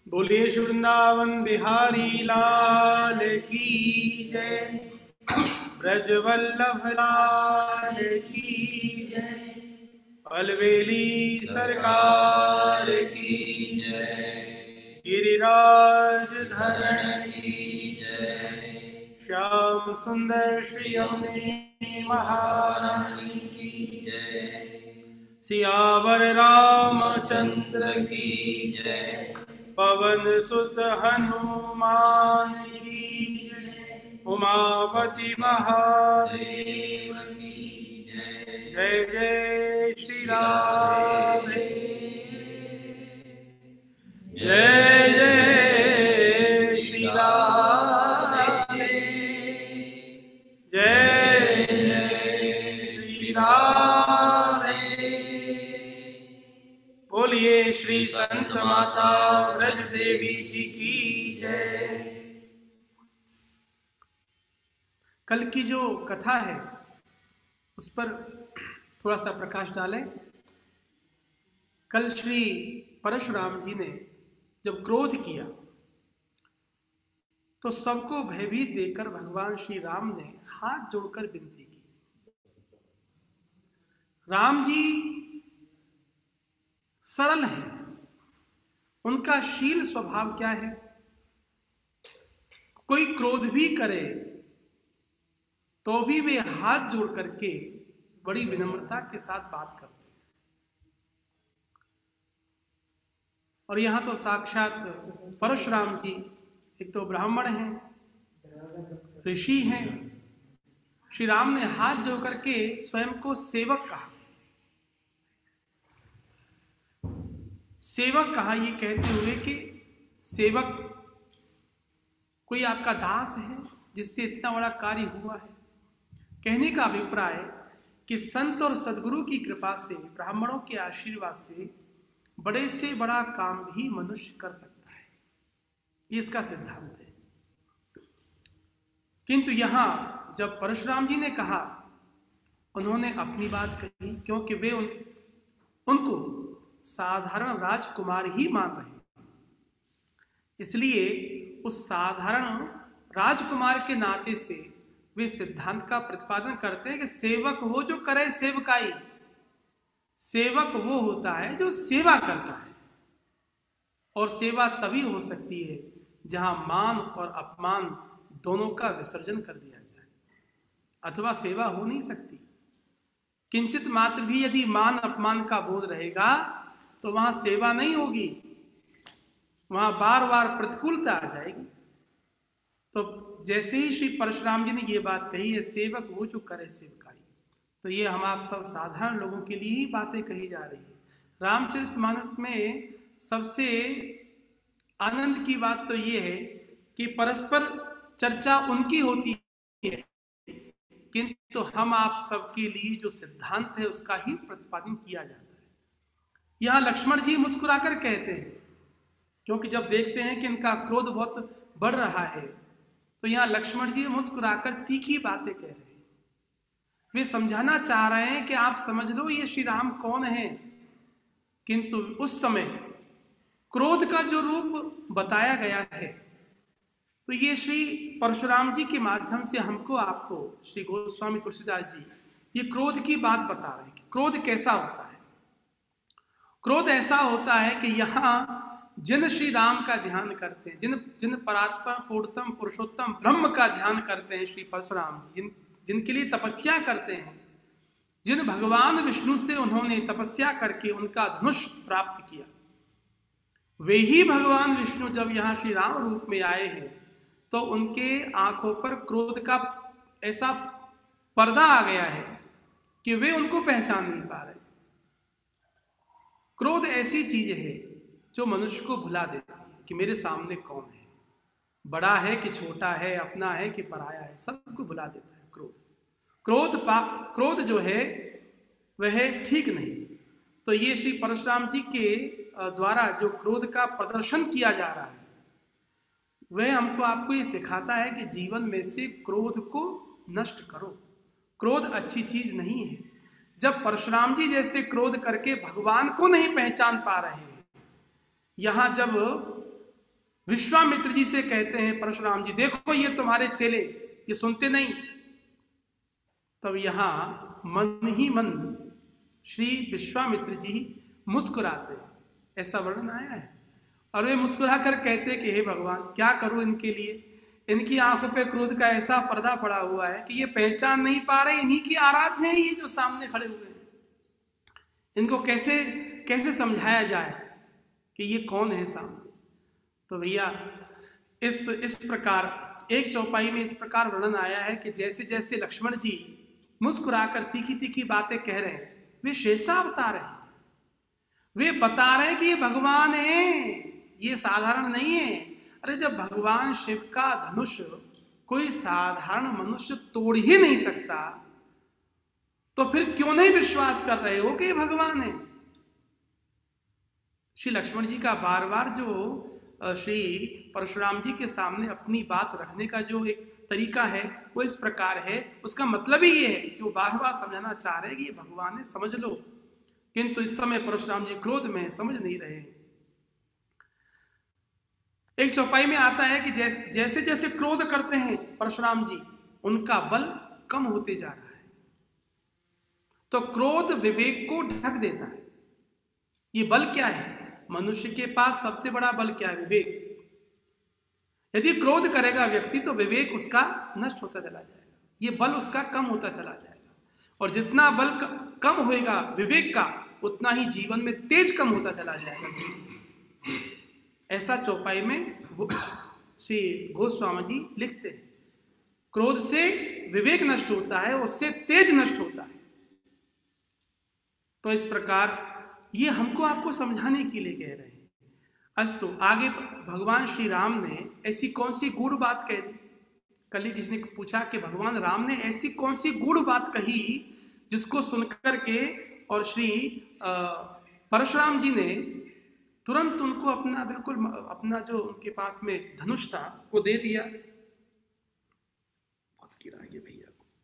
बोलिए वृंदावन बिहारी लाल की जय। ब्रज वल्लभ लाल की जय। अलवेली सरकार की जय। गिरिराज धरण की जय। श्याम सुंदर श्री यमुने महारानी की जय। सियावर रामचंद्र की जय। पवन सुत हनुमान की जय। उमापति महादेव की जय। जय जय श्री राम। जय जय श्री राम। जय जय श्री राम। बोलिए श्री संत माता ब्रज देवी जी की जय। कल की जो कथा है उस पर थोड़ा सा प्रकाश डालें। कल श्री परशुराम जी ने जब क्रोध किया तो सबको भयभीत देकर भगवान श्री राम ने हाथ जोड़कर विनती की। राम जी सरल है, उनका शील स्वभाव क्या है, कोई क्रोध भी करे तो भी वे हाथ जोड़ करके बड़ी विनम्रता के साथ बात करते हैं। और यहां तो साक्षात परशुराम जी एक तो ब्राह्मण हैं, ऋषि हैं। श्री राम ने हाथ जोड़ करके स्वयं को सेवक कहा। सेवक कहा ये कहते हुए कि सेवक कोई आपका दास है जिससे इतना बड़ा कार्य हुआ है। कहने का अभिप्राय कि संत और सदगुरु की कृपा से, ब्राह्मणों के आशीर्वाद से बड़े से बड़ा काम भी मनुष्य कर सकता है, ये इसका सिद्धांत है। किंतु यहां जब परशुराम जी ने कहा, उन्होंने अपनी बात कही, क्योंकि वे उनको साधारण राजकुमार ही मान रहे हैं। इसलिए उस साधारण राजकुमार के नाते से वे सिद्धांत का प्रतिपादन करते हैं कि सेवक वो जो करे सेवकाई। सेवक वो होता है जो सेवा करता है, और सेवा तभी हो सकती है जहां मान और अपमान दोनों का विसर्जन कर दिया जाए, अथवा सेवा हो नहीं सकती। किंचित मात्र भी यदि मान अपमान का बोध रहेगा तो वहां सेवा नहीं होगी, वहां बार बार प्रतिकूलता आ जाएगी। तो जैसे ही श्री परशुराम जी ने ये बात कही है, सेवक वो जो करे सेवकाई, तो ये हम आप सब साधारण लोगों के लिए ही बातें कही जा रही है। रामचरितमानस में सबसे आनंद की बात तो ये है कि परस्पर चर्चा उनकी होती है, किंतु हम आप सबके लिए जो सिद्धांत है उसका ही प्रतिपादन किया जाता है। यहां लक्ष्मण जी मुस्कुराकर कहते हैं, क्योंकि जब देखते हैं कि इनका क्रोध बहुत बढ़ रहा है, तो यहां लक्ष्मण जी मुस्कुराकर तीखी बातें कह रहे हैं। वे समझाना चाह रहे हैं कि आप समझ लो ये श्री राम कौन है। किंतु उस समय क्रोध का जो रूप बताया गया है, तो ये श्री परशुराम जी के माध्यम से हमको आपको श्री गोस्वामी तुलसीदास जी ये क्रोध की बात बता रहे हैं कि क्रोध कैसा होता है। क्रोध ऐसा होता है कि यहाँ जिन श्री राम का ध्यान करते हैं, जिन परात्पर पूर्णतम पुरुषोत्तम ब्रह्म का ध्यान करते हैं श्री परशुराम, जिनके लिए तपस्या करते हैं, जिन भगवान विष्णु से उन्होंने तपस्या करके उनका धनुष प्राप्त किया, वे ही भगवान विष्णु जब यहाँ श्री राम रूप में आए हैं तो उनके आंखों पर क्रोध का ऐसा पर्दा आ गया है कि वे उनको पहचान नहीं पा रहे। क्रोध ऐसी चीज है जो मनुष्य को भुला देती है कि मेरे सामने कौन है, बड़ा है कि छोटा है, अपना है कि पराया है, सबको भुला देता है क्रोध जो है वह ठीक नहीं। तो ये श्री परशुराम जी के द्वारा जो क्रोध का प्रदर्शन किया जा रहा है, वह हमको आपको ये सिखाता है कि जीवन में से क्रोध को नष्ट करो। क्रोध अच्छी चीज नहीं है। जब परशुराम जी जैसे क्रोध करके भगवान को नहीं पहचान पा रहे हैं, यहां जब विश्वामित्र जी से कहते हैं परशुराम जी, देखो ये तुम्हारे चेले ये सुनते नहीं। तब यहां मन ही मन श्री विश्वामित्र जी मुस्कुराते, ऐसा वर्णन आया है। और वे मुस्कुरा कर कहते कि हे भगवान, क्या करूं इनके लिए, इनकी आंखों पे क्रोध का ऐसा पर्दा पड़ा हुआ है कि ये पहचान नहीं पा रहे इन्हीं की आराध्य हैं ये जो सामने खड़े हुए हैं। इनको कैसे कैसे समझाया जाए कि ये कौन है सामने। तो भैया इस प्रकार एक चौपाई में इस प्रकार वर्णन आया है कि जैसे जैसे लक्ष्मण जी मुस्कुराकर तीखी तीखी बातें कह रहे हैं, वे शेषा बता रहे हैं, वे बता रहे हैं कि ये भगवान है, ये साधारण नहीं है। अरे जब भगवान शिव का धनुष कोई साधारण मनुष्य तोड़ ही नहीं सकता, तो फिर क्यों नहीं विश्वास कर रहे हो कि ये भगवान है। श्री लक्ष्मण जी का बार बार जो श्री परशुराम जी के सामने अपनी बात रखने का जो एक तरीका है वो इस प्रकार है, उसका मतलब ही ये है कि वो बार बार समझाना चाह रहे हैं कि ये भगवान है, समझ लो। किंतु इस समय परशुराम जी क्रोध में समझ नहीं रहे। एक चौपाई में आता है कि जैसे जैसे क्रोध करते हैं परशुराम जी, उनका बल कम होते जा रहा है। तो क्रोध विवेक को ढक देता है। ये बल क्या है? मनुष्य के पास सबसे बड़ा बल क्या है? विवेक। यदि क्रोध करेगा व्यक्ति तो विवेक उसका नष्ट होता चला जाएगा, ये बल उसका कम होता चला जाएगा। और जितना बल कम होएगा विवेक का, उतना ही जीवन में तेज कम होता चला जाएगा। ऐसा चौपाई में श्री गोस्वामी जी लिखते हैं। क्रोध से विवेक नष्ट होता है, उससे तेज नष्ट होता है। तो इस प्रकार ये हमको आपको समझाने के लिए कह रहे हैं। अस्तु, आगे भगवान श्री राम ने ऐसी कौन सी गूढ़ बात कह दी? कल ही किसी ने पूछा कि भगवान राम ने ऐसी कौन सी गूढ़ बात कही जिसको सुनकर के और श्री परशुराम जी ने तुरंत उनको अपना बिल्कुल अपना जो उनके पास में धनुष था वो दे दिया। बहुत गिरा ये भैया।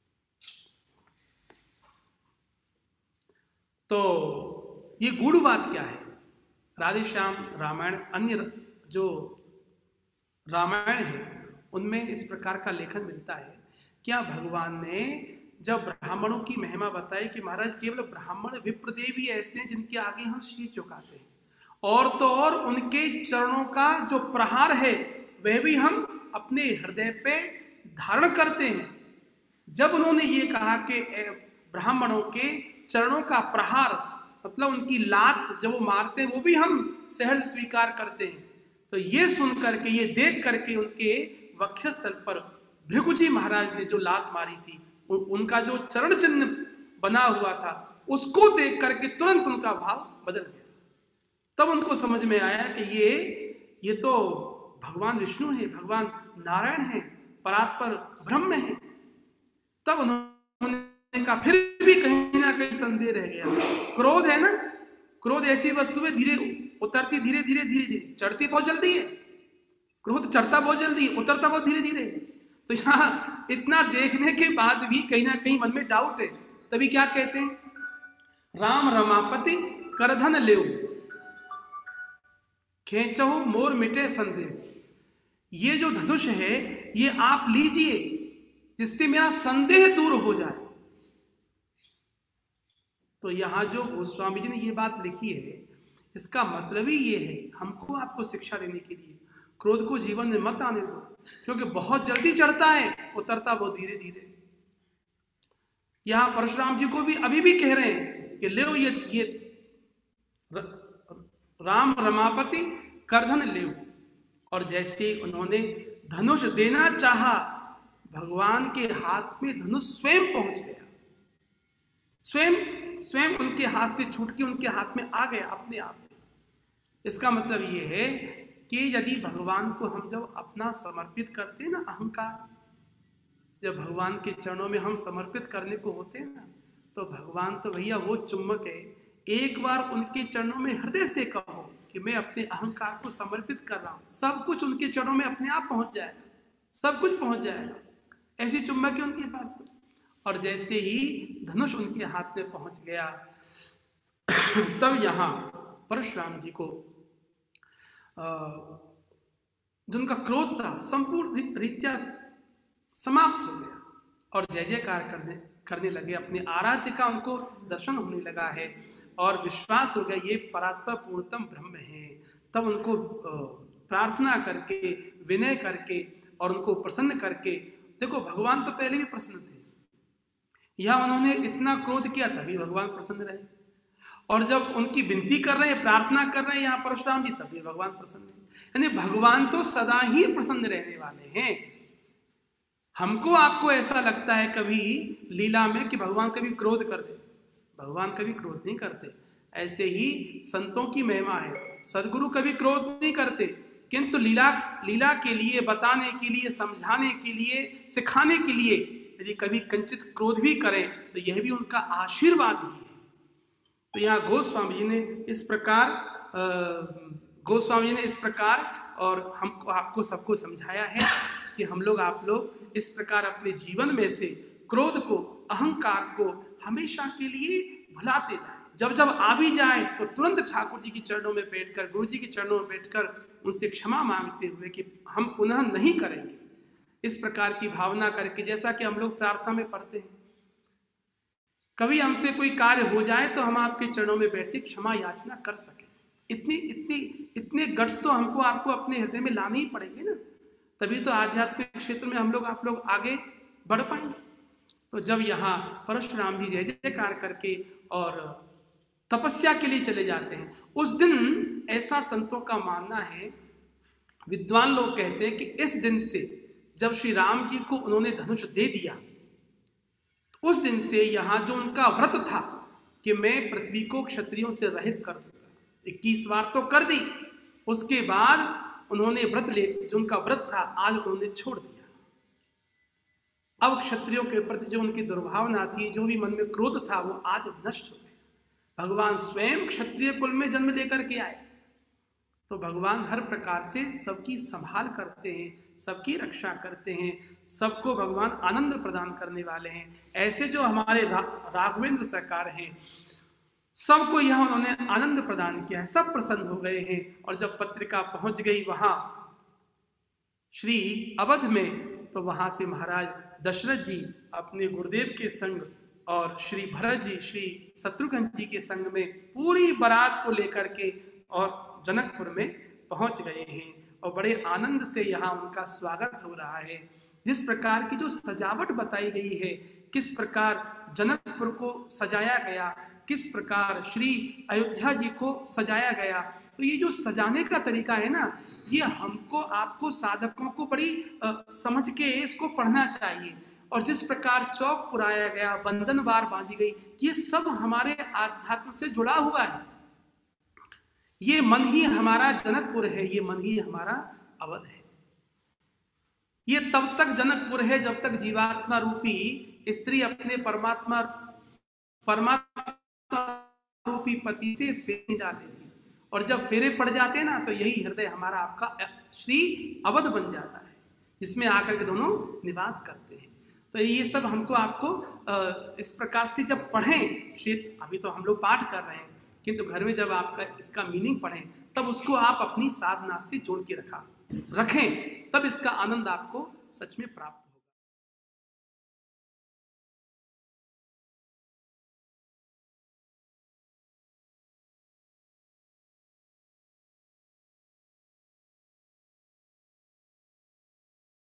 तो ये गूढ़ बात क्या है? राधेश्याम रामायण, अन्य जो रामायण है उनमें इस प्रकार का लेखन मिलता है। क्या भगवान ने जब ब्राह्मणों की महिमा बताई कि महाराज केवल ब्राह्मण विप्रदेव ही ऐसे हैं जिनके आगे हम शीश झुकाते हैं, और तो और उनके चरणों का जो प्रहार है वह भी हम अपने हृदय पे धारण करते हैं। जब उन्होंने ये कहा कि ब्राह्मणों के चरणों का प्रहार मतलब उनकी लात जब वो मारते हैं वो भी हम सहज स्वीकार करते हैं, तो ये सुन करके, ये देख करके उनके वक्षस्थल पर भृगु जी महाराज ने जो लात मारी थी, उनका जो चरण चिन्ह बना हुआ था, उसको देख करके तुरंत उनका भाव बदल गया। तब उनको समझ में आया कि ये तो भगवान विष्णु है, भगवान नारायण है, परात्पर ब्रह्म है। तब उन्होंने कहा, फिर भी कहीं ना कहीं संदेह रह गया। क्रोध है ना, क्रोध ऐसी वस्तु है धीरे उतरती, धीरे धीरे धीरे धीरे, चढ़ती बहुत जल्दी है, क्रोध चढ़ता बहुत जल्दी, उतरता बहुत धीरे धीरे। तो यहाँ इतना देखने के बाद भी कहीं ना कहीं मन में डाउट है। तभी क्या कहते हैं, राम रमापति करधन लेऊ खेचो मोर मिटे संदेह। ये जो धनुष है ये आप लीजिए जिससे मेरा संदेह दूर हो जाए। तो यहां जो गोस्वामी जी ने ये बात लिखी है, इसका मतलब ही ये है हमको आपको शिक्षा देने के लिए, क्रोध को जीवन में मत आने दो, क्योंकि बहुत जल्दी चढ़ता है, उतरता बहुत धीरे धीरे। यहां परशुराम जी को भी अभी भी कह रहे हैं कि ले ये राम रमापति करधन ले। और जैसे उन्होंने धनुष देना चाहा, भगवान के हाथ में धनुष स्वयं पहुंच गया, स्वयं उनके हाथ से छूट के उनके हाथ में आ गया अपने आप में। इसका मतलब ये है कि यदि भगवान को हम जब अपना समर्पित करते हैं ना, अहंकार जब भगवान के चरणों में हम समर्पित करने को होते हैं ना, तो भगवान तो भैया वो चुम्बक है, एक बार उनके चरणों में हृदय से कहो कि मैं अपने अहंकार को समर्पित कर रहा हूं, सब कुछ उनके चरणों में अपने आप पहुंच जाएगा, सब कुछ पहुंच जाएगा। ऐसी चुम्बक है उनके पास तो। और जैसे ही धनुष उनके हाथ में पहुंच गया, तब यहां परशुराम जी को जो उनका क्रोध था संपूर्ण रीत्या समाप्त हो गया और जय जयकार करने लगे। अपने आराध्य का उनको दर्शन होने लगा है और विश्वास हो गया ये परात्पर पूर्णतम ब्रह्म है। तब उनको प्रार्थना करके, विनय करके और उनको प्रसन्न करके, देखो भगवान तो पहले भी प्रसन्न थे, यह उन्होंने इतना क्रोध किया तभी भगवान प्रसन्न रहे, और जब उनकी विनती कर रहे हैं, प्रार्थना कर रहे हैं यहाँ परशुराम जी, तभी भगवान प्रसन्न है। यानी भगवान तो सदा ही प्रसन्न रहने वाले हैं। हमको आपको ऐसा लगता है कभी लीला में कि भगवान कभी क्रोध कर दे, भगवान कभी क्रोध नहीं करते। ऐसे ही संतों की महिमा है, सदगुरु कभी क्रोध नहीं करते, किंतु लीला के लिए, बताने के लिए, समझाने के लिए, सिखाने के लिए यदि कभी कंचित क्रोध भी करें तो यह भी उनका आशीर्वाद ही है। तो यहाँ गोस्वामी जी ने इस प्रकार और हमको आपको सबको समझाया है कि हम लोग, आप लोग इस प्रकार अपने जीवन में से क्रोध को, अहंकार को हमेशा के लिए भुलाते जाए। जब जब आ भी जाए तो तुरंत ठाकुर जी के चरणों में बैठकर, गुरु जी के चरणों में बैठकर उनसे क्षमा मांगते हुए कि हम पुनः नहीं करेंगे, इस प्रकार की भावना करके, जैसा कि हम लोग प्रार्थना में पढ़ते हैं, कभी हमसे कोई कार्य हो जाए तो हम आपके चरणों में बैठ के क्षमा याचना कर सके। इतने गट्स तो हमको आपको अपने हृदय में लाने ही पड़ेंगे ना, तभी तो आध्यात्मिक क्षेत्र में हम लोग, आप लोग आगे बढ़ पाएंगे। तो जब यहाँ परशुराम जी जय जयकार करके और तपस्या के लिए चले जाते हैं, उस दिन ऐसा संतों का मानना है, विद्वान लोग कहते हैं कि इस दिन से जब श्री राम जी को उन्होंने धनुष दे दिया, उस दिन से यहाँ जो उनका व्रत था कि मैं पृथ्वी को क्षत्रियों से रहित कर दूंगा, 21 बार तो कर दी, उसके बाद उन्होंने जो उनका व्रत था आज उन्होंने छोड़ दिया। अब क्षत्रियों के प्रति जो उनकी दुर्भावना थी, जो भी मन में क्रोध था, वो आज नष्ट हो गया। भगवान स्वयं क्षत्रिय कुल में जन्म लेकर के आए, तो भगवान हर प्रकार से सबकी संभाल करते हैं, सबकी रक्षा करते हैं, सबको भगवान आनंद प्रदान करने वाले हैं। ऐसे जो हमारे राघवेंद्र सरकार हैं, सबको यह उन्होंने आनंद प्रदान किया है, सब प्रसन्न हो गए हैं। और जब पत्रिका पहुंच गई वहां श्री अवध में, तो वहां से महाराज दशरथ जी अपने गुरुदेव के संग और श्री भरत जी, श्री शत्रुघ्न जी के संग में पूरी बारात को लेकर के और जनकपुर में पहुंच गए हैं और बड़े आनंद से यहाँ उनका स्वागत हो रहा है। जिस प्रकार की जो सजावट बताई गई है, किस प्रकार जनकपुर को सजाया गया, किस प्रकार श्री अयोध्या जी को सजाया गया, तो ये जो सजाने का तरीका है ना, ये हमको, आपको, साधकों को बड़ी समझ के इसको पढ़ना चाहिए। और जिस प्रकार चौक पुराया गया, बंधनवार बांधी गई, ये सब हमारे आध्यात्म से जुड़ा हुआ है। ये मन ही हमारा जनकपुर है, ये मन ही हमारा अवध है। ये तब तक जनकपुर है जब तक जीवात्मा रूपी स्त्री अपने परमात्मा रूपी पति से फेरे डाल देती, और जब फेरे पड़ जाते हैं ना, तो यही हृदय हमारा, आपका श्री अवध बन जाता है, जिसमें आकर के दोनों निवास करते हैं। तो ये सब हमको, आपको इस प्रकार से जब पढ़ें, अभी तो हम लोग पाठ कर रहे हैं, किंतु घर में जब आपका इसका मीनिंग पढ़ें, तब उसको आप अपनी साधना से जोड़ के रखें, तब इसका आनंद आपको सच में प्राप्त